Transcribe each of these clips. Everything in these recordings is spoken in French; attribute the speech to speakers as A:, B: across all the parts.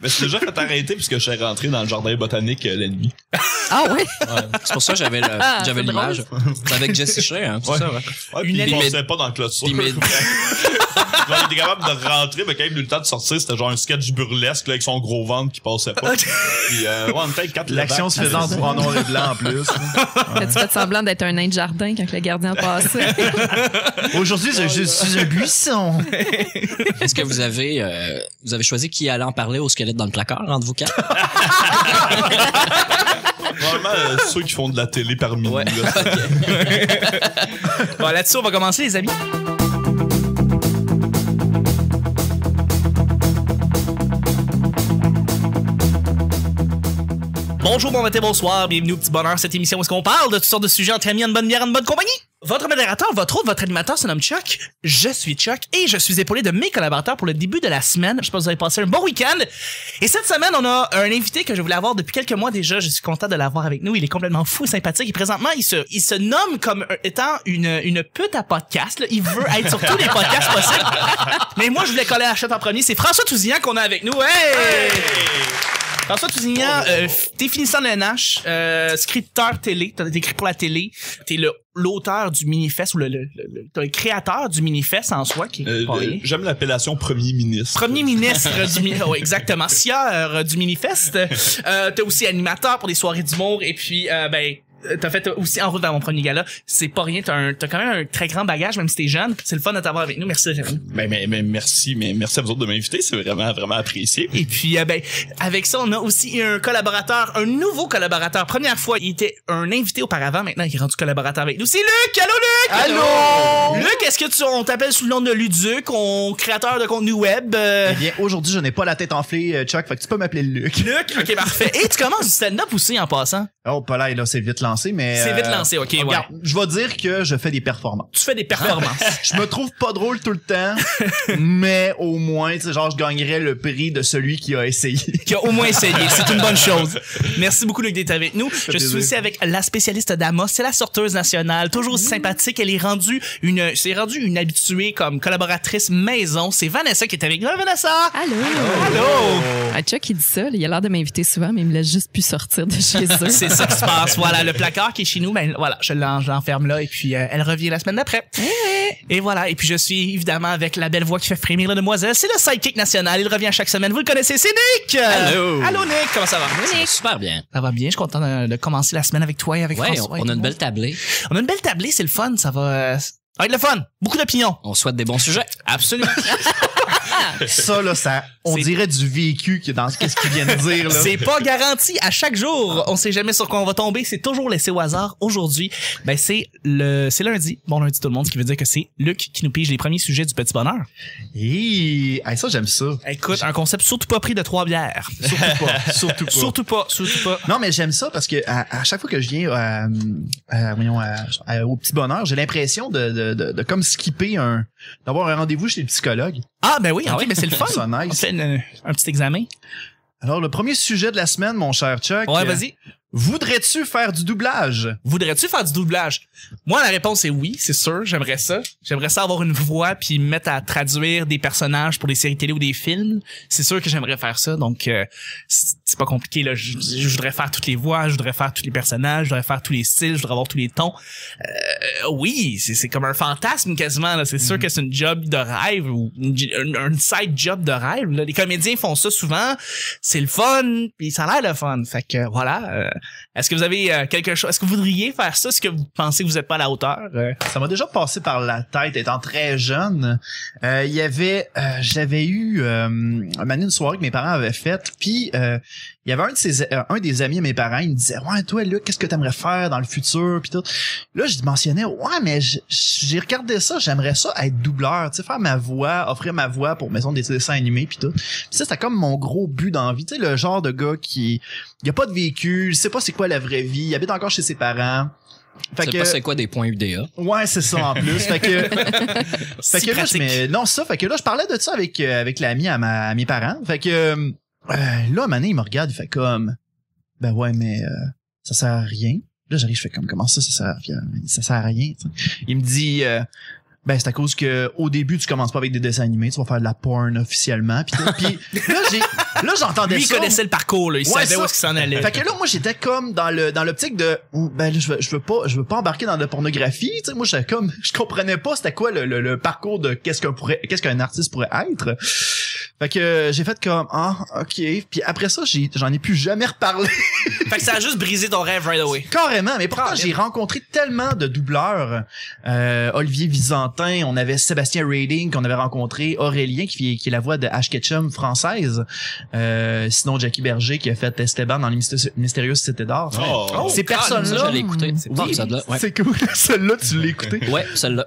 A: Mais c'est déjà fait arrêter puisque je suis rentré dans le jardin botanique la nuit.
B: Ah oui?
C: Ouais. C'est pour ça que j'avais l'image. C'est avec Jesse Shea, hein, c'est ça, ouais.
A: Ouais, puis il passait pas dans le clôture.
C: Puis
A: Genre, il était capable de rentrer, mais quand il a eu le temps de sortir, c'était genre un sketch burlesque là, avec son gros ventre qui passait pas. Puis ouais, on était 4
D: L'action se faisant en noir et blanc en plus.
B: As-tu fait semblant d'être un nain de jardin quand le gardien passait?
D: Aujourd'hui, je suis un buisson.
C: Est-ce que vous avez choisi qui allait en parler au squelette dans le placard entre vous quatre?
A: Probablement ceux qui font de la télé parmi nous.
C: Ouais.
A: Là.
E: Bon, là-dessus, on va commencer, les amis. Bonjour, bon matin, bonsoir, bienvenue au Petit Bonheur, cette émission où est-ce qu'on parle de toutes sortes de sujets entre amis, en bonne bière, en bonne compagnie. Votre modérateur, votre hôte, votre animateur se nomme Chuck. Je suis Chuck et je suis épaulé de mes collaborateurs pour le début de la semaine. Je pense que vous avez passé un bon week-end. Et cette semaine, on a un invité que je voulais avoir depuis quelques mois déjà. Je suis content de l'avoir avec nous. Il est complètement fou, sympathique et présentement, il se nomme comme étant une pute à podcast. Là. Il veut être sur tous les podcasts possibles. Mais moi, je voulais coller la chatte en premier. C'est François Tousignan qu'on a avec nous. Hey! François Tousignan, définissant de l'NH, scripteur télé, t'as écrit pour la télé, t'es l'auteur du Minifest ou t'es le créateur du Minifest en soi qui est pas rien.
A: J'aime l'appellation Premier ministre.
E: Premier ministre du Minifest, oui, exactement, sieur du Minifest. T'es aussi animateur pour des soirées d'humour et puis t'as fait aussi En route vers mon premier gala. C'est pas rien, t'as quand même un très grand bagage, même si t'es jeune. C'est le fun de t'avoir avec nous. Merci d'être avec nous.
A: Mais merci à vous autres de m'inviter. C'est vraiment apprécié.
E: Et puis, avec ça, on a aussi un nouveau collaborateur. Première fois, il était un invité auparavant. Maintenant, il est rendu collaborateur avec nous. C'est Luc! Allô, Luc!
D: Allô!
E: Luc, est-ce que on t'appelle sous le nom de Luduc, créateur de contenu web?
D: Eh bien, aujourd'hui, je n'ai pas la tête enflée, Chuck, fait que tu peux m'appeler Luc.
E: Luc? Ok, parfait. Et tu commences du stand-up aussi en passant?
D: Oh, pas là, c'est vite lancé, mais...
E: C'est vite lancé, ok,
D: regarde,
E: ouais.
D: je vais dire que je fais des performances.
E: Tu fais des performances.
D: Je me trouve pas drôle tout le temps, mais au moins, tu sais, genre, je gagnerais le prix de celui qui a essayé.
E: Qui a au moins essayé. C'est une bonne chose. Merci beaucoup, Luc, d'être avec nous. Je suis aussi avec la spécialiste d'Amos. C'est la sorteuse nationale. Toujours aussi sympathique. Elle est rendue une habituée comme collaboratrice maison. C'est Vanessa qui est avec nous. Vanessa!
B: Allô?
E: Allô!
B: Ah, Chuck, il dit ça. Il a l'air de m'inviter souvent, mais il me laisse juste plus sortir de chez eux.
E: C'est ça qui se passe. Voilà, le placard qui est chez nous, voilà, je l'enferme là et puis elle revient la semaine d'après. Et voilà, et puis je suis évidemment avec la belle voix qui fait frémir la demoiselle. C'est le sidekick national. Il revient chaque semaine. Vous le connaissez, c'est Nick!
C: Allô!
E: Allô, Nick! Comment ça va?
C: Ça va super bien.
E: Ça va bien. Je suis content de commencer la semaine avec toi et avec
C: Ouais,
E: François.
C: on a une belle tablée.
E: On a une belle tablée, c'est le fun. Ça va être le fun. Beaucoup d'opinions.
C: On souhaite des bons sujets.
E: Absolument.
D: Ça, là, on dirait du vécu dans qu'est-ce qu'il vient de dire, là.
E: C'est pas garanti. À chaque jour, on sait jamais sur quoi on va tomber. C'est toujours laissé au hasard. Aujourd'hui, c'est lundi. Bon lundi tout le monde, ce qui veut dire que c'est Luc qui nous pige les premiers sujets du Petit Bonheur.
D: Hey, ça, j'aime ça.
E: Écoute, un concept surtout pas pris de 3 bières.
D: Surtout pas.
E: Surtout pas.
D: Non, mais j'aime ça parce que à chaque fois que je viens au Petit Bonheur, j'ai l'impression de comme skipper d'avoir un rendez-vous chez le psychologue.
E: Ah, ben oui, mais c'est le fun.
D: Ça, nice.
E: On fait un petit examen.
D: Alors, le premier sujet de la semaine, mon cher Chuck.
E: Ouais, vas-y.
D: Voudrais-tu faire du doublage?
E: Voudrais-tu faire du doublage? Moi, la réponse est oui, c'est sûr. J'aimerais ça. J'aimerais ça avoir une voix puis me mettre à traduire des personnages pour des séries télé ou des films. C'est sûr que j'aimerais faire ça. Donc, c'est pas compliqué, là. Je voudrais faire toutes les voix, je voudrais faire tous les personnages, je voudrais faire tous les styles, je voudrais avoir tous les tons. Oui, c'est comme un fantasme quasiment, là. C'est sûr que c'est une job de rêve ou un side job de rêve, là. Les comédiens font ça souvent. C'est le fun puis ça a l'air le fun. Fait que, voilà. Est-ce que vous avez quelque chose? Est-ce que vous voudriez faire ça? Est-ce que vous pensez que vous êtes pas à la hauteur?
D: Ça m'a déjà passé par la tête étant très jeune. J'avais eu une soirée que mes parents avaient faite, puis il y avait un des amis de mes parents, il me disait ouais, toi Luc, qu'est-ce que t'aimerais faire dans le futur puis tout. Là je mentionnais ouais, mais j'ai regardé ça, j'aimerais ça être doubleur, tu sais, faire ma voix, offrir ma voix pour maison des dessins animés puis tout. Puis ça c'était comme mon gros but dans la vie, tu sais, le genre de gars qui il a pas de véhicule, il sait pas c'est quoi la vraie vie, il habite encore chez ses parents.
C: Fait que c'est quoi des points UDA?
D: Ouais, c'est ça en plus. Fait que là je parlais de ça avec l'ami à mes parents. Fait que là Mané il me regarde, il fait comme ben ouais mais ça sert à rien. Là j'arrive, je fais comme comment ça sert à rien. Il me dit Ben, c'est à cause que au début, tu commences pas avec des dessins animés, tu vas faire de la porn officiellement, puis là, j'entendais
E: Lui,
D: ça.
E: il connaissait le parcours, là. Il savait où est-ce qu'il s'en allait.
D: Fait que là, moi, j'étais comme dans l'optique de, ben, là, je veux pas embarquer dans la pornographie, tu sais, moi, je comprenais pas c'était quoi le parcours de qu'est-ce qu'un artiste pourrait être. Fait que j'ai fait comme, ok. Puis après ça, j'en ai plus jamais reparlé.
E: Fait que ça a juste brisé ton rêve right away.
D: Carrément, mais pourtant, j'ai rencontré tellement de doubleurs. Olivier Visantin, on avait Sébastien Rading qu'on avait rencontré, Aurélien qui est la voix de Ash Ketchum française, sinon Jackie Berger qui a fait Esteban dans les Mystérieuses Cités d'Or.
A: Oh.
D: Ces personnes-là.
C: Ça, je l'ai écouté. C'est pas ça, là. Ouais.
D: C'est cool. Celle-là, tu l'as écouté.
C: Ouais, celle-là.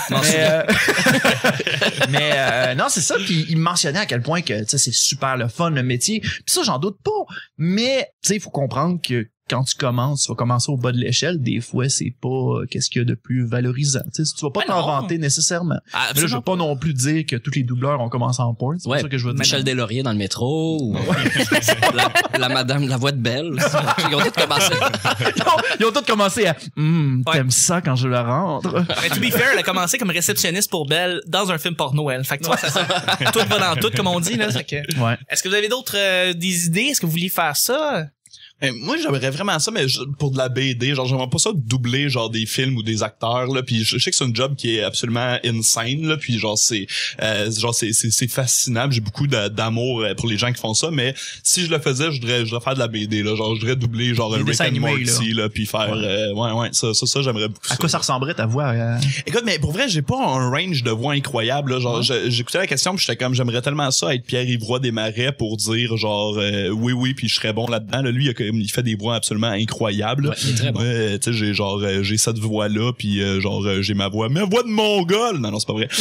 D: Mais non, c'est ça. Puis il me mentionnait à quel point que tu sais c'est super le fun le métier. Puis ça, j'en doute pas. Mais tu sais, il faut comprendre que quand tu vas commencer au bas de l'échelle, des fois, c'est pas qu'est-ce qu'il y a de plus valorisant. Tu sais, tu vas pas t'en vanter nécessairement. Mais là, je veux pas non plus dire que tous les doubleurs ont commencé en porn. C'est ça que je veux dire.
C: Michel Deslauriers dans le métro, ou la madame, la voix de Belle. Ils ont tous commencé.
D: Ils ont tous commencé à t'aimes ça quand je le rentre.
E: Mais to be fair, elle a commencé comme réceptionniste pour Belle dans un film porno, elle. Fait que tu vois, tout va dans tout, comme on dit, là. Fait que, est-ce que vous avez d'autres des idées? Est-ce que vous vouliez faire ça?
A: Moi, j'aimerais vraiment ça, mais pour de la BD, genre, j'aimerais pas ça doubler, genre, des films ou des acteurs, là, puis je sais que c'est un job qui est absolument insane, là, puis genre, c'est fascinant, j'ai beaucoup d'amour pour les gens qui font ça, mais si je le faisais, je voudrais faire de la BD, là, genre, je voudrais doubler, genre, un Rick and Morty, là, puis faire, ça, j'aimerais beaucoup ça.
D: À quoi ça ressemblerait ta voix?
A: Écoute, mais pour vrai, j'ai pas un range de voix incroyable, là, genre, j'écoutais la question, puis j'étais comme, j'aimerais tellement ça être Pierre-Yves Roy Desmarais pour dire, genre, oui, puis je serais bon là-dedans, là, lui, il fait des voix absolument incroyables.
C: Ouais, il est très bon.
A: Tu sais, j'ai cette voix là, puis j'ai ma voix de mongol. Non, c'est pas vrai.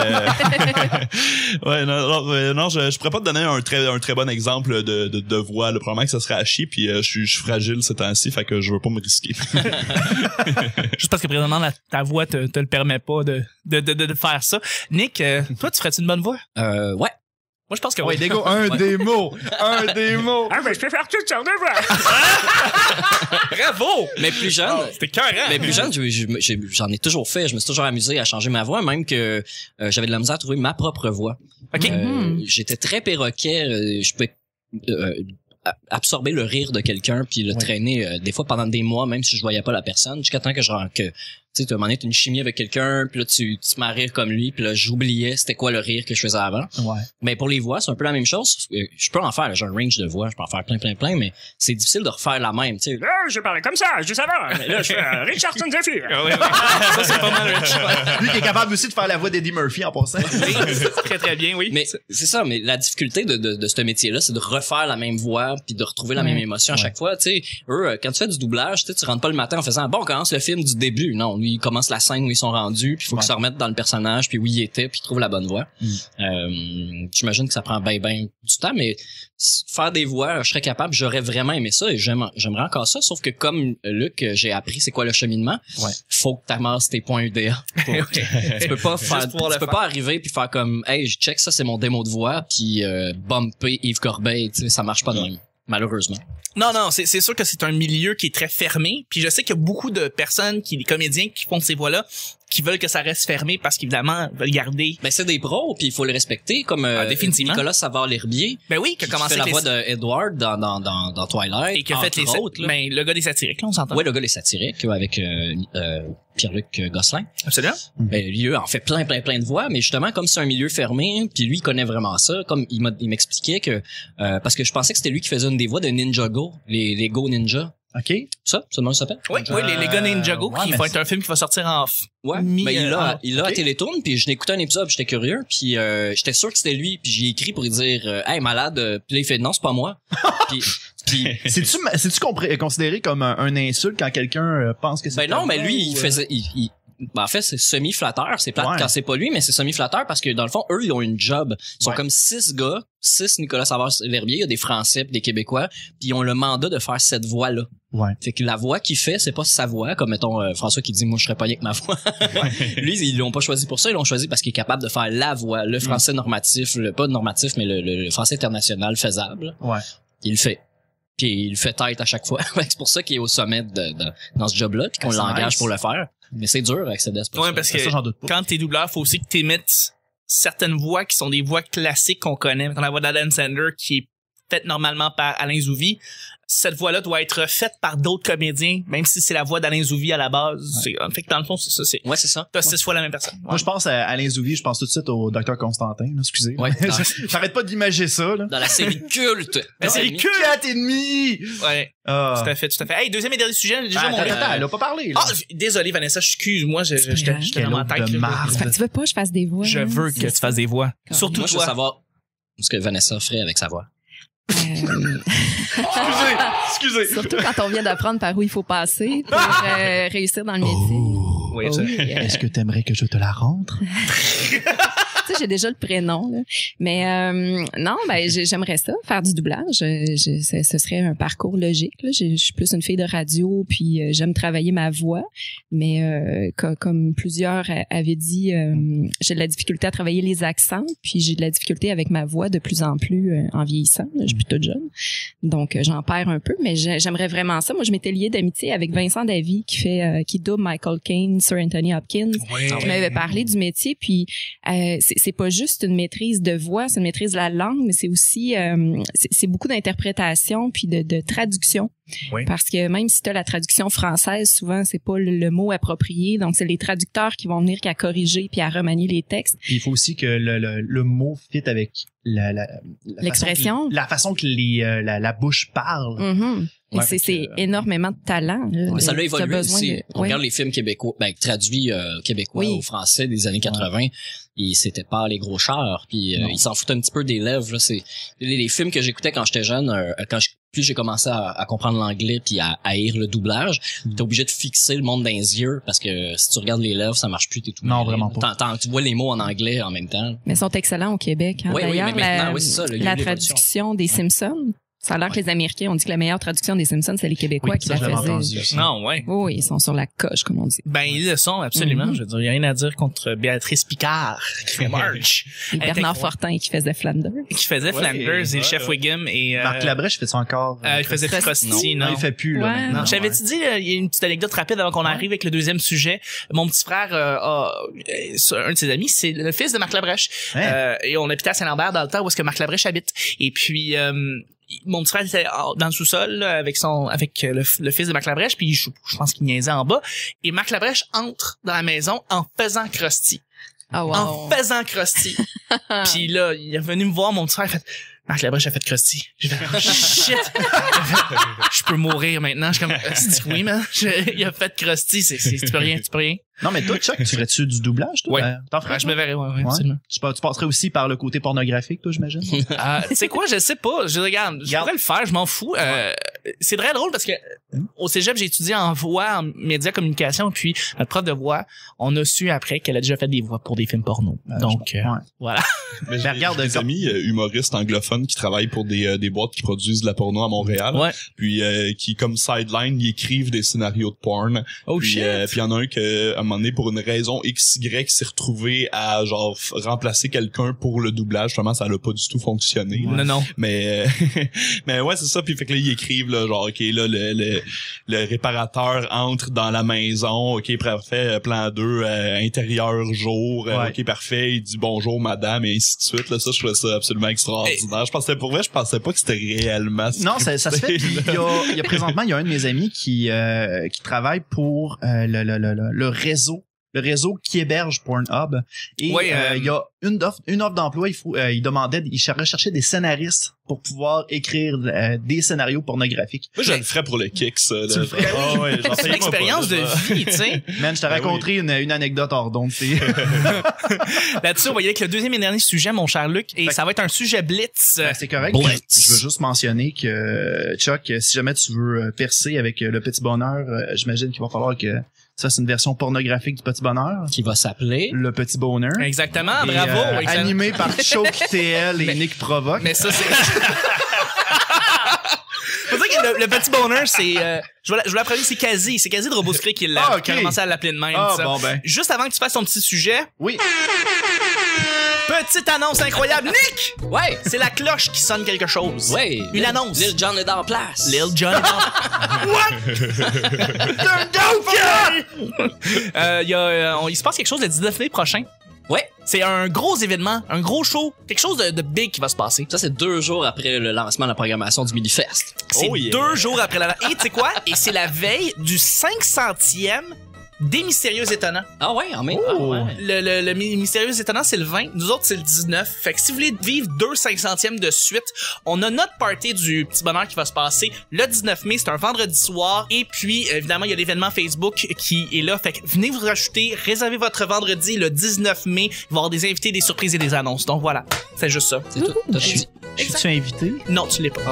A: Mais, non, je pourrais pas te donner un très bon exemple de voix. Le probablement que ça serait à chier, puis je suis fragile ces temps-ci, fait que je veux pas me risquer.
E: Juste parce que présentement ta voix te le permet pas de faire ça. Nick, toi, tu ferais-tu une bonne voix?
C: Ouais.
E: Moi, je pense que
D: oui. Dégo, un démo.
E: Ah, mais je peux faire toutes sortes de voix. Bravo!
C: Mais plus jeune.
E: C'était carré.
C: Mais plus jeune, j'en ai toujours fait. Je me suis toujours amusé à changer ma voix, même que j'avais de la misère à trouver ma propre voix.
E: OK.
C: J'étais très perroquet. Je pouvais absorber le rire de quelqu'un puis le traîner des fois pendant des mois, même si je voyais pas la personne, jusqu'à temps que tu sais, à un moment donné, t'as une chimie avec quelqu'un, puis là, tu te mets à rire comme lui, puis là, j'oubliais c'était quoi le rire que je faisais avant.
D: Ouais.
C: Mais pour les voix, c'est un peu la même chose. Je peux en faire, j'ai un range de voix, je peux en faire plein, mais c'est difficile de refaire la même, tu sais.
E: Là, je parlais comme ça, je savais. Mais là, je fais Richardson Zephyr. Ça, c'est pas mal Rich.
D: Lui qui est capable aussi de faire la voix d'Eddie Murphy en passant.
E: Oui, très, très bien, oui.
C: Mais c'est ça, mais la difficulté de ce métier-là, c'est de refaire la même voix, puis de retrouver la même émotion à chaque fois, tu sais. Quand tu fais du doublage, tu rentres pas le matin en faisant, bon, on commence le film du début. Non, lui, il commence la scène où ils sont rendus, puis il faut qu'ils se remettent dans le personnage, puis où il était, puis il trouve la bonne voix. J'imagine que ça prend bien du temps, mais faire des voix, je serais capable, j'aurais vraiment aimé ça, et j'aimerais encore ça, sauf que comme Luc, j'ai appris c'est quoi le cheminement, faut que t'amasses tes points UDA. Tu peux pas arriver puis faire comme, hey, je check ça, c'est mon démo de voix, puis bumper Yves Corbeil, tu sais, ça marche pas de même, malheureusement.
E: Non, c'est sûr que c'est un milieu qui est très fermé. Puis je sais qu'il y a beaucoup de personnes, des comédiens qui font ces voix-là, qui veulent que ça reste fermé parce qu'évidemment, veulent garder.
C: Ben, c'est des pros, puis il faut les respecter, comme
E: définitivement.
C: Nicolas Savard-L'Herbier.
E: Ben oui, qui a commencé
C: fait la voix de Edward dans Twilight.
E: Et qui a fait les autres, ben, le gars des satiriques, là, on s'entend.
C: Ouais, le gars des satiriques, avec Pierre-Luc Gosselin.
E: Absolument.
C: Ben, lui, en fait plein de voix, mais justement, comme c'est un milieu fermé, puis lui, il connaît vraiment ça, comme il m'expliquait que, parce que je pensais que c'était lui qui faisait une des voix de Ninjago, les Go Ninja.
D: OK.
C: Ça le nom s'appelle?
E: Oui, les gars Ninjago, qui va être un film qui va sortir en
C: ouais, mais il l'a à Télétoon, puis je l'écoutais un épisode, j'étais curieux, puis j'étais sûr que c'était lui, puis j'ai écrit pour lui dire hey malade, puis là il fait non, c'est pas moi. puis
D: c'est-tu considéré comme un insulte quand quelqu'un pense que c'est
C: ben non, mais lui il faisait ben en fait, c'est semi-flatteur. C'est plate quand c'est pas lui, mais c'est semi-flatteur parce que dans le fond, eux, ils ont une job. Ils sont comme 6 gars, 6 Nicolas Savard-L'Herbier, il y a des Français pis des Québécois, puis ils ont le mandat de faire cette voix-là.
D: Ouais.
C: Fait que la voix qu'il fait, c'est pas sa voix, comme mettons François qui dit moi je serais pas avec ma voix. Lui, ils l'ont pas choisi pour ça, ils l'ont choisi parce qu'il est capable de faire la voix, le français normatif, pas normatif, mais le français international faisable.
D: Ouais.
C: Il le fait. Puis il fait tête à chaque fois. C'est pour ça qu'il est au sommet dans ce job-là, puis qu'on l'engage pour le faire. Mais c'est dur d'accéder à ce poste.
E: Ouais, parce que
D: Ça, j'en doute pas.
E: quand t'es doubleur, faut aussi que t'émettes certaines voix qui sont des voix classiques qu'on connaît. Mettons la voix d'Adam Sandler qui est faite normalement par Alain Zouvi. Cette voix-là doit être faite par d'autres comédiens, même si c'est la voix d'Alain Zouvi à la base. Ouais. Fait que dans le fond, c'est ça.
C: Ouais, c'est ça.
E: T'as 6 fois la même personne. Ouais.
D: Moi, je pense à Alain Zouvi, je pense tout de suite au Dr Constantin, là, excusez.
C: Ouais.
D: J'arrête pas d'imager ça, là.
C: Dans la série culte.
E: La série culte!
D: 4,5!
E: Ouais,
D: Ah.
E: tout à fait, tout à fait. Hey, deuxième et dernier sujet, déjà
D: Attends,
E: mon
D: elle a pas parlé, là.
E: Ah, désolé Vanessa, excuse-moi, j'étais dans ma tête.
D: de
E: là.
D: marde.
B: Tu veux pas que je fasse des voix?
E: Je
B: hein?
E: veux que tu fasses des voix.
B: Quand
E: Surtout
C: Moi, je veux
E: toi.
C: savoir ce que Vanessa ferait avec sa voix.
D: Excusez.
B: Surtout quand on vient d'apprendre par où il faut passer pour réussir dans le métier.
E: Oui,
B: Oh
E: ça.
B: oui,
D: Est-ce que t'aimerais que je te la rentre?
B: Tu sais, j'ai déjà le prénom, là. Mais non, ben j'aimerais ça, faire du doublage. Ce serait un parcours logique. Là. Je suis plus une fille de radio, puis j'aime travailler ma voix. Mais comme plusieurs avaient dit, j'ai de la difficulté à travailler les accents, puis j'ai de la difficulté avec ma voix de plus en plus en vieillissant. Là. Je suis plutôt jeune, donc j'en perds un peu. Mais j'aimerais vraiment ça. Moi, je m'étais liée d'amitié avec Vincent Davy qui double Michael Caine, Sir Anthony Hopkins.
E: Ouais.
B: Qui m'avait parlé du métier, puis c'est pas juste une maîtrise de voix, c'est une maîtrise de la langue, mais c'est aussi c'est beaucoup d'interprétation puis de traduction.
E: Oui.
B: Parce que même si tu as la traduction française, souvent c'est pas le mot approprié, donc c'est les traducteurs qui vont venir qu'à corriger puis à remanier les textes.
D: Puis il faut aussi que le mot fit avec
B: L'expression.
D: la façon que la bouche parle.
B: Mm-hmm.
D: Ouais,
B: Et c'est
D: fait que,
B: énormément de talent. Là.
C: Mais ça l'a
B: T'as
C: évolué
B: besoin
C: aussi.
B: de-
C: On
B: oui.
C: regarde les films québécois, traduits québécois
B: Oui.
C: au français des années 80. Et c'était pas les gros chars. Puis
D: Non.
C: ils s'en foutaient un petit peu des lèvres. Là. C'est les films que j'écoutais quand j'étais jeune. Plus j'ai commencé à comprendre l'anglais puis à haïr le doublage, t'es obligé de fixer le monde dans les yeux parce que si tu regardes les lèvres, ça marche plus. T'es tout
D: Non,
C: mêlé.
D: vraiment pas.
C: Tu vois les mots en anglais en même temps.
B: Mais ils sont excellents au Québec. Hein.
C: Oui, oui,
B: D'ailleurs,
C: mais maintenant, oui, c'est ça, là, il y a
B: la
C: eu l'évolution.
B: traduction des Simpsons, ça a l'air que les Américains ont dit que la meilleure traduction des Simpsons, c'est les Québécois
D: Oui,
B: qui
D: ça,
B: la
D: je l'avais
B: faisaient.
D: entendu aussi.
E: Non, ouais.
B: Oui, ils sont sur la coche, comme on dit.
E: Ben, ils le sont, absolument.
B: Mhm.
E: Je veux dire, il y a rien à dire contre Béatrice Picard, qui fait Marge.
B: Et
E: Elle
B: Bernard
E: était-
B: Fortin qui faisait Flanders.
E: Qui faisait
D: Ouais,
E: Flanders et le chef
D: ouais.
E: Wiggum et,
D: Marc Labrèche fait ça encore.
E: il faisait Frosty,
D: Non,
E: non.
D: il fait plus, là.
B: Ouais.
D: maintenant,
E: Non, j'avais dit, il y a une petite anecdote rapide avant qu'on arrive avec le deuxième sujet. Mon petit frère un de ses amis, c'est le fils de Marc Labrèche.
D: Hein?
E: Et on habitait à Saint-Lambert dans le temps où est-ce que Marc Labrèche habite. Et puis mon petit frère était dans le sous-sol là, avec le fils de Marc Labrèche, puis je pense qu'il niaisait en bas. Et Marc Labrèche entre dans la maison en faisant Krusty.
B: Ah, wow.
E: En faisant Krusty. Puis là, il est venu me voir, mon petit frère, il a fait Marc Labrèche a fait Krusty. J'ai fait oh, shit. Il a fait, je peux mourir maintenant. Je suis comme oui, man. Il a fait Krusty, tu peux rien.
D: Non, mais toi, Chuck, tu ferais-tu du doublage, toi?
E: Ouais.
D: T'en ferais?
E: Ouais, je me verrais, ouais,
D: Ouais.
E: absolument.
D: Tu passerais aussi par le côté pornographique, toi, j'imagine?
E: Tu sais quoi, je sais pas. Je regarde, je pourrais le faire, je m'en fous. C'est très drôle parce que au cégep, j'ai étudié en voix, en médias communication, puis notre prof de voix, on a su après qu'elle a déjà fait des voix pour des films porno. Donc
D: ouais.
E: voilà.
A: Mais j'ai
D: regarde,
A: des amis humoristes anglophones qui travaillent pour des boîtes qui produisent de la porno à Montréal.
E: Ouais.
A: Puis qui, comme sideline, ils écrivent des scénarios de porn.
E: Oh
A: Puis
E: shit.
A: puis il y en a un que, à un moment donné, pour une raison XY, s'est retrouvé à genre remplacer quelqu'un pour le doublage. Justement, ça n'a pas du tout fonctionné. là.
E: Non.
A: Mais mais ouais, c'est ça. Puis fait que là, ils écrivent là, genre ok, là le réparateur entre dans la maison. Ok, parfait. Plan 2, intérieur jour.
D: Ouais.
A: Ok, parfait. Il dit bonjour madame et ainsi de suite. Là, ça, je trouvais ça absolument extraordinaire. Je pensais pas que c'était réellement.
D: Non, ça se fait. Puis il y a présentement, il y a un de mes amis qui travaille pour le réseau qui héberge Pornhub. Et
E: Ouais,
D: il y a une offre d'emploi. Il recherchait des scénaristes pour pouvoir écrire des scénarios pornographiques.
A: Moi, je le ferais pour le kick, ça.
D: Tu le ferais?
A: Ah ouais, genre,
E: C'est une
A: payez-moi
E: expérience
A: pas,
E: de
A: là.
E: vie, tu sais.
D: Man, je t'ai
A: Ben
D: raconté une anecdote hors d'onde.
E: Là-dessus, on va y aller avec le deuxième et dernier sujet, mon cher Luc, et
D: Fait
E: ça va être un sujet blitz.
D: Ben, c'est correct.
E: Blitz.
D: Je veux juste mentionner que, Chuck, si jamais tu veux percer avec le Petit Bonheur, j'imagine qu'il va falloir que ça, c'est une version pornographique du Petit Bonheur.
C: Qui va s'appeler.
D: Le Petit Bonheur.
E: Exactement,
D: Et,
E: bravo. excellent.
D: animé par Choke TL et Nick Provoque.
E: Mais ça, c'est... Faut dire que le petit bonheur, c'est... je vous la préviens, c'est quasi de Roboscrit qui
D: Ah, ok.
E: a commencé à l'appeler de même.
D: Ah,
E: ça.
D: bon ben.
E: Juste avant que tu fasses ton petit sujet,
D: Oui.
E: Petite annonce incroyable. Nick!
C: Ouais!
E: C'est la cloche qui sonne quelque chose.
C: Ouais!
E: Une annonce.
C: Lil Jon est dans la place.
E: Lil Jon est dans... What? Il se passe quelque chose le 19 mai prochain.
C: Ouais!
E: C'est un gros événement, un gros show, quelque chose de big qui va se passer.
C: Ça, c'est 2 jours après le lancement de la programmation du Millifest.
E: C'est
A: Oh yeah.
E: 2 jours après la... Et tu sais quoi? Et c'est la veille du 500e des Mystérieux Étonnants.
C: Ah ouais, en même
D: Oh.
C: temps. Ouais.
E: Le Mystérieux Étonnant, c'est le 20. Nous autres, c'est le 19. Fait que si vous voulez vivre 2 500e de suite, on a notre party du Petit Bonheur qui va se passer le 19 mai. C'est un vendredi soir. Et puis, évidemment, il y a l'événement Facebook qui est là. Fait que venez vous rajouter, réservez votre vendredi le 19 mai. Il va y avoir des invités, des surprises et des annonces. Donc voilà, c'est juste ça.
C: C'est tout. T'as tout dit.
D: Je suis invité?
E: Non, tu l'es pas.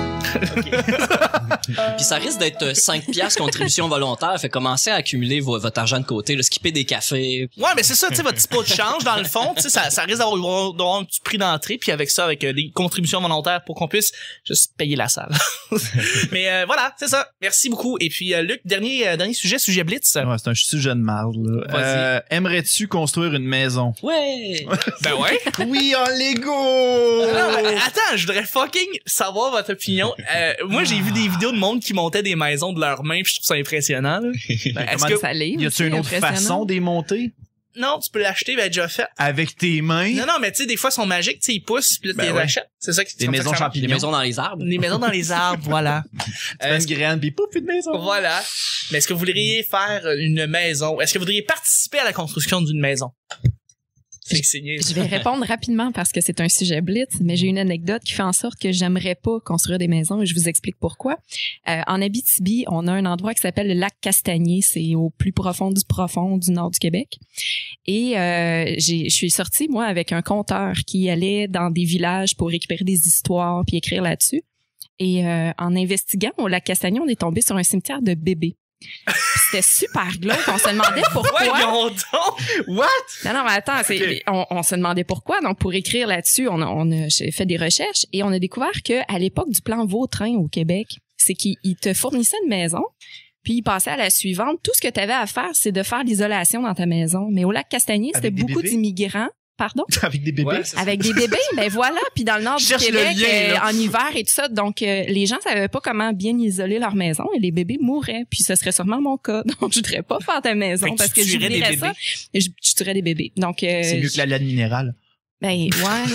C: Puis ça risque d'être 5 piastres contribution volontaire. Fait commencer à accumuler votre argent de côté, le skipper des cafés.
E: Ouais, mais c'est ça, tu sais, votre petit pot de change, dans le fond, tu sais, ça risque d'avoir un petit prix d'entrée, puis avec ça, avec des contributions volontaires pour qu'on puisse juste payer la salle. Mais voilà, c'est ça. Merci beaucoup. Et puis, Luc, dernier sujet Blitz.
D: Ouais, c'est un sujet de marde, là. Aimerais-tu construire une maison?
C: Ouais!
E: Ben ouais.
D: Oui, en Lego!
E: Non, mais attends, je voudrais fucking savoir votre opinion. Moi, j'ai vu des vidéos de monde qui montaient des maisons de leurs mains, puis je trouve ça impressionnant, là. Est-ce que...
B: Ça l'est
D: Y a-tu une autre façon de les monter?
E: Non, tu peux l'acheter, ben déjà fait.
D: Avec tes mains?
E: Non, mais tu sais, des fois, ils sont magiques, tu sais, ils poussent, puis là, tu les
D: ouais.
E: achètes. C'est ça qui
D: Des
E: comme ça
D: maisons
E: que ça marche.
C: Les
D: champignons.
C: maisons dans les arbres.
E: Des maisons dans les arbres, voilà.
D: Tu fais une graine, pis pouf, une maison.
E: Voilà. Mais est-ce que vous voudriez faire une maison? Est-ce que vous voudriez participer à la construction d'une maison? C'est que c'est niaiseux.
B: Je vais répondre rapidement parce que c'est un sujet blitz, mais j'ai une anecdote qui fait en sorte que j'aimerais pas construire des maisons et je vous explique pourquoi. En Abitibi, on a un endroit qui s'appelle le lac Castagnier. C'est au plus profond du nord du Québec. Et je suis sortie, moi, avec un conteur qui allait dans des villages pour récupérer des histoires puis écrire là-dessus. Et en investiguant au lac Castagnier, on est tombé sur un cimetière de bébés. C'était super glauque. On se demandait pourquoi.
E: Voyons donc!
D: What?
B: Non, mais attends, on se demandait pourquoi. Donc, pour écrire là-dessus, on a fait des recherches et on a découvert que à l'époque du plan Vautrin au Québec, c'est qu'il te fournissait une maison, puis il passait à la suivante. Tout ce que tu avais à faire, c'est de faire l'isolation dans ta maison. Mais au lac Castagnier, c'était
D: Avec des
B: beaucoup
D: bébés?
B: d'immigrants. Pardon?
D: Avec des bébés?
C: Ouais, c'est ça.
B: Avec des bébés, ben voilà. Puis dans le nord du
D: Cherche le
B: Québec,
D: lien, là.
B: en hiver et tout ça, donc les gens savaient pas comment bien isoler leur maison et les bébés mouraient. Puis ce serait sûrement mon cas. Donc je voudrais pas faire ta maison
E: Fait que
B: parce
E: tu
B: que
E: tuerais des
B: j'oublierais
E: bébés.
B: ça et je tuerais des bébés. Donc
D: C'est mieux que la laine minérale.
B: ben ouais.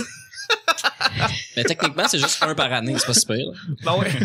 C: Mais techniquement, c'est juste un par année, c'est pas super.
E: Ben ouais.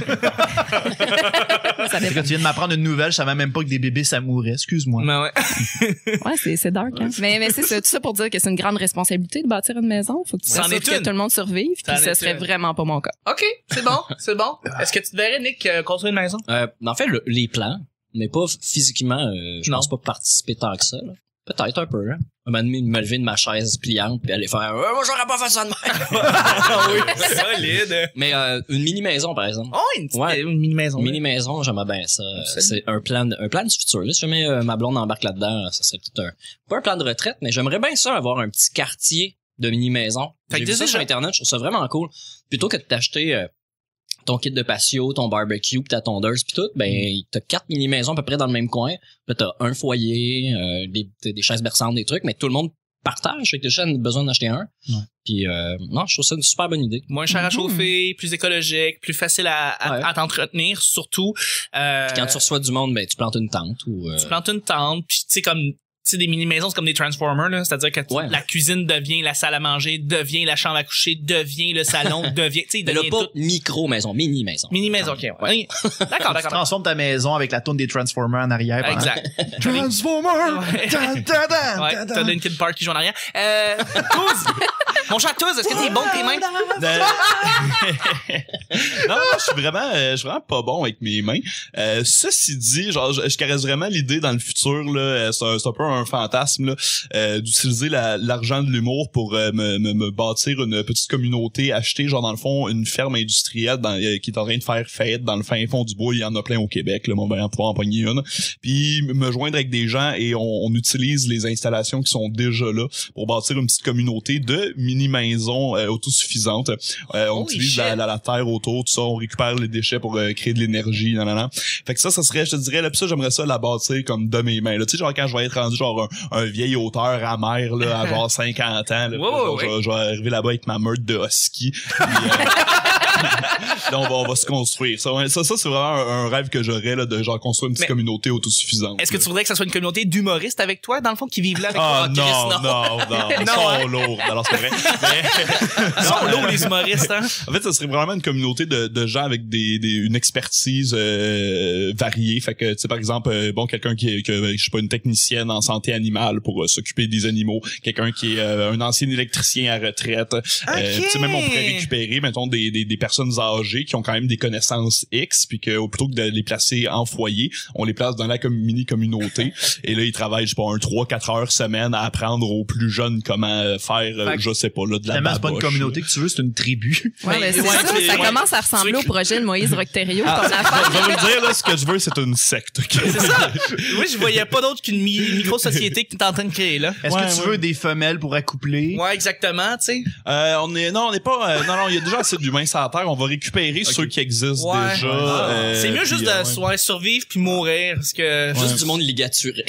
B: Ça
D: C'est
B: dépend.
D: que tu viens de m'apprendre une nouvelle, je savais même pas que des bébés ça mourait. Excuse-moi.
E: Ben ouais.
B: Ouais, c'est dark. Hein? Mais c'est ça, tout ça pour dire que c'est une grande responsabilité de bâtir une maison. Faut que tu
E: C'en
B: t'assures
E: est
B: que
E: une.
B: tout le monde survive.
E: C'en
B: Puis
E: est
B: ce serait
E: une.
B: vraiment pas mon cas.
E: OK, c'est bon. Est-ce que tu te verrais, Nick, construire une maison?
C: En fait, les plans, mais pas physiquement, je
E: Non.
C: pense pas participer tant que ça. Là. Peut-être un peu. Hein. Un moment donné, me lever de ma chaise pliante puis aller faire moi j'aurais pas fait ça de même.
E: Ah oui, solide.
C: Mais une mini maison par exemple.
E: Oh, une petite
C: Ouais.
E: une mini-maison.
C: Une mini maison, j'aimerais bien ça. C'est un plan du futur. Là, si jamais ma blonde embarque là-dedans, ça serait peut-être pas un plan de retraite, mais j'aimerais bien ça avoir un petit quartier de mini maison.
E: Fait que
C: J'ai vu ça
E: déjà-
C: sur internet, je trouve ça vraiment cool. Plutôt que de t'acheter ton kit de patio, ton barbecue, puis ta tondeuse, puis tout, ben t'as 4 mini maisons à peu près dans le même coin. Là t'as un foyer, des chaises berçantes, des trucs, mais tout le monde partage. Fait que t'as juste besoin d'acheter un.
D: Ouais.
C: Puis non, je trouve ça une super bonne idée.
E: Moins cher à chauffer, plus écologique, plus facile
C: Ouais.
E: à t'entretenir, surtout.
C: Quand tu reçois du monde, ben tu plantes une tente ou
E: Tu plantes une tente, puis tu sais, comme... Tu sais, des mini-maisons, c'est comme des Transformers, là. C'est-à-dire que
C: Ouais.
E: la cuisine devient la salle à manger, devient la chambre à coucher, devient le salon, devient... Tu sais, il
C: mais là,
E: devient
C: pas
E: tout.
C: micro-maison, mini-maison.
E: Mini-maison, OK. Ouais. D'accord,
D: Tu
E: d'accord.
D: transformes ta maison avec la tourne des Transformers en arrière. pendant-
E: Exact.
D: Transformers!
E: Ouais.
D: Dan, dan, dan,
E: Ouais,
D: dan,
E: t'as
D: dan.
E: Linkin Park qui joue en arrière. Touz! Mon cher Touz, est-ce que t'es bon de tes mains?
A: Non, je suis vraiment pas bon avec mes mains. Ceci dit, genre, je caresse vraiment l'idée dans le futur, là, c'est un peu un fantasme, là, d'utiliser l'argent de l'humour pour me bâtir une petite communauté, acheter, genre, dans le fond, une ferme industrielle qui est en train de faire faillite dans le fin fond du bois. Il y en a plein au Québec, là, on va pouvoir en pogner une. Puis me joindre avec des gens et on utilise les installations qui sont déjà là pour bâtir une petite communauté de mini mini-maison autosuffisante. On utilise la terre autour, tout ça, on récupère les déchets pour créer de l'énergie, Fait que ça serait, je te dirais, là, pis ça, j'aimerais ça la bâtir comme de mes mains, là. Tu sais, genre, quand je vais être rendu, genre, un vieil auteur amer, là, à genre 50 ans, là, je vais arriver là-bas avec ma meute de husky. Là, on va se construire. Ça c'est vraiment un rêve que j'aurais, là, de genre construire une petite communauté autosuffisante.
E: Est-ce que tu voudrais que ça soit une communauté d'humoristes avec toi, dans le fond, qui vivent là avec toi?
A: Non. Ils sont lourds. Alors, c'est vrai.
E: Ils sont lourds, les humoristes, hein?
A: En fait, ça serait vraiment une communauté de gens avec une expertise variée. Fait que, tu sais, par exemple, quelqu'un qui je sais pas, une technicienne en santé animale pour s'occuper des animaux, quelqu'un qui est un ancien électricien à retraite. Tu sais, même on pourrait récupérer, mettons, des personnes âgées qui ont quand même des connaissances X, puis que plutôt que de les placer en foyer, on les place dans la mini-communauté. Et là, ils travaillent, je sais pas, 3-4 heures semaine à apprendre aux plus jeunes comment faire, je sais pas, là, de la baboche.
D: C'est pas une communauté que tu veux, c'est une tribu.
B: Ouais, mais c'est ça commence à ressembler au projet de Moïse Rocterio, ton affaire.
A: Je vais vous le dire, là, ce que je veux, c'est une secte.
E: C'est ça. Oui, je voyais pas d'autre qu'une micro-société que t'es en train de créer, là.
D: Est-ce que tu veux des femelles pour accoupler?
E: Ouais, exactement, tu sais.
A: On n'est pas, il y a déjà assez d'humains sur la Terre, on va récupérer ceux qui existent déjà.
E: C'est mieux juste de survivre puis mourir, parce que...
C: Juste du monde ligaturé.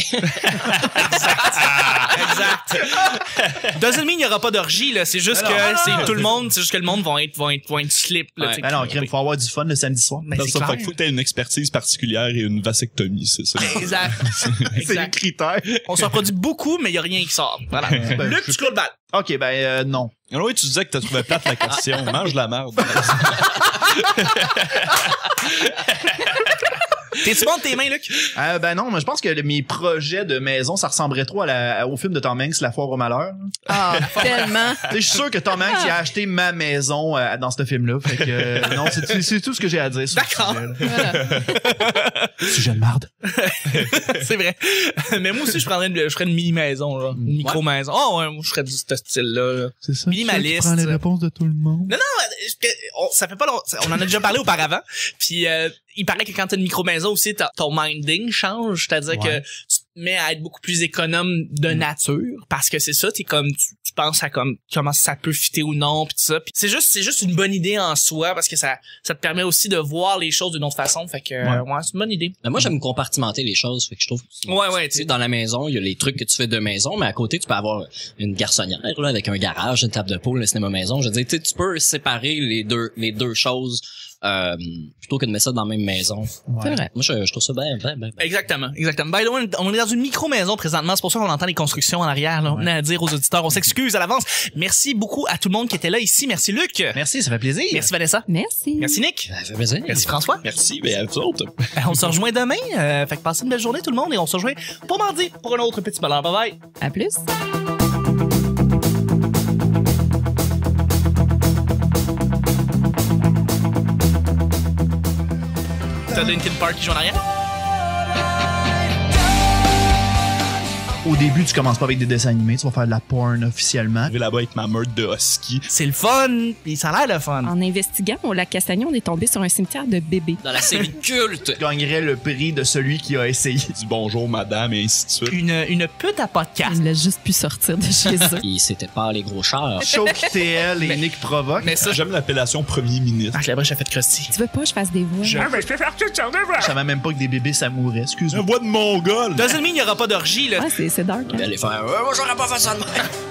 E: Exact. Doesn't mean il y aura pas d'orgie, là. C'est juste c'est tout le monde, c'est juste que le monde va être slip, là.
D: Alors, il faut avoir du fun le samedi soir.
E: Ben, c'est clair.
A: Fait qu'il faut que t'aies une expertise particulière et une vasectomie, c'est ça.
E: Exact.
D: C'est les critères.
E: On s'en produit beaucoup, mais il y a rien qui sort. Voilà. Luc, tu clôt le bal.
D: Ok, non.
A: Alors oui, tu disais que t'as trouvé plate la question. Mange la merde.
E: T'es-tu bon de tes mains, Luc?
D: Non, mais je pense que mes projets de maison, ça ressemblerait trop au film de Tom Hanks, La Foire au malheur.
B: Ah, tellement.
D: Je suis sûr que Tom Hanks a acheté ma maison dans ce film-là. Fait que non, c'est tout ce que j'ai à dire.
E: D'accord.
D: Sujet de marde.
E: C'est vrai. Mais moi aussi, je ferais une mini-maison, là. Une micro-maison. Oh, ouais, moi, je ferais de ce style-là.
D: C'est ça.
E: Minimaliste.
D: Tu prends les réponses de tout le monde.
E: Non, ça fait pas longtemps. On en a déjà parlé auparavant. Puis, il paraît que quand t'as une micro-maison aussi, ton minding change. C'est-à-dire que tu te mets à être beaucoup plus économe de nature. Parce que c'est ça, t'es comme, tu penses à comme, comment ça peut fitter ou non, pis tout ça. Pis c'est juste une bonne idée en soi, parce que ça te permet aussi de voir les choses d'une autre façon. Fait que, c'est une bonne idée.
C: Mais moi, j'aime compartimenter les choses. Fait que je trouve. Tu sais, dans la maison, il y a les trucs que tu fais de maison, mais à côté, tu peux avoir une garçonnière, là, avec un garage, une table de poule, le cinéma maison. Je veux dire, tu peux séparer les deux choses. Plutôt que de mettre ça dans la même maison.
B: C'est vrai.
C: Moi, je trouve ça bien.
E: Exactement. By the way, on est dans une micro-maison présentement. C'est pour ça qu'on entend les constructions en arrière, là. On a à dire aux auditeurs. On s'excuse à l'avance. Merci beaucoup à tout le monde qui était là ici. Merci, Luc.
D: Merci, ça fait plaisir.
E: Merci, Vanessa.
B: Merci.
E: Merci, Nick.
C: Ça fait plaisir.
E: Merci, François.
A: Merci, mais à vous autres.
E: On se rejoint demain. Fait que passez une belle journée, tout le monde. Et on se rejoint pour mardi pour un autre petit bonheur. Bye bye.
B: À plus.
E: T'as Linkin Park qui joue en arrière?
D: Au début, tu commences pas avec des dessins animés, tu vas faire de la porn officiellement.
A: Je vais là-bas avec ma meute de husky.
E: C'est le fun, pis ça a l'air le fun.
B: En investiguant au lac Castagnon, on est tombé sur un cimetière de bébés.
C: Dans la série culte.
D: Tu gagnerais le prix de celui qui a essayé.
A: Du bonjour madame et ainsi de suite.
E: Une pute à podcast.
B: Il a juste pu sortir de chez eux.
C: Puis c'était pas les gros chars.
D: Choke TL et Nick provoque.
E: Mais ça,
A: J'aime l'appellation premier ministre.
E: je l'aimerais, j'ai fait crusty.
B: Tu veux pas que je fasse des voix?
D: Je savais même pas que des bébés ça mourait, excuse-moi.
A: Un bois de mongol.
E: Doesn't mean il y aura pas d'orgie, là.
B: Ah, c'est dark. Hein?
C: Allez faire, moi j'aurais pas fait ça de même.